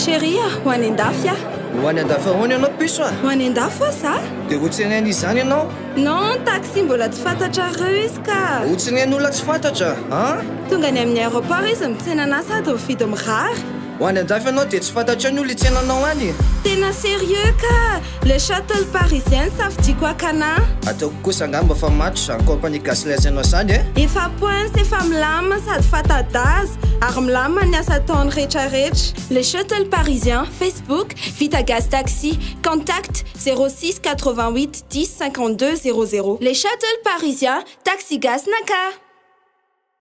Chérie, ho any andafy a? Ho any andafy ahoana ianao piso a? Ho any andafy fa za? Dia ho tsenen'izy izany ianao? Non, taxi mbola tsy fantatrareo izy ka. Ho tsenen'olona tsy fantatra, a? Tonga any amin'ny aéroport izy mitsena sady mividy mirary. Ho any andafy ianao dia tsy fantatra ny olona hitsenanao any. Tena sérieux ka. Le shuttle parisien safidiako akana. Ataoko kosa angamba fa matro izany compagnie gasleuse ianao izany e? Efa points, efa milamina sady fantadaza ary milamina ny asa ataony rehetrarehetra. Le shuttle parisien, Facebook, Vita Gaz Taxi, contact 06 88 10 52 00. Les shuttle parisiens, taxi gaz naka.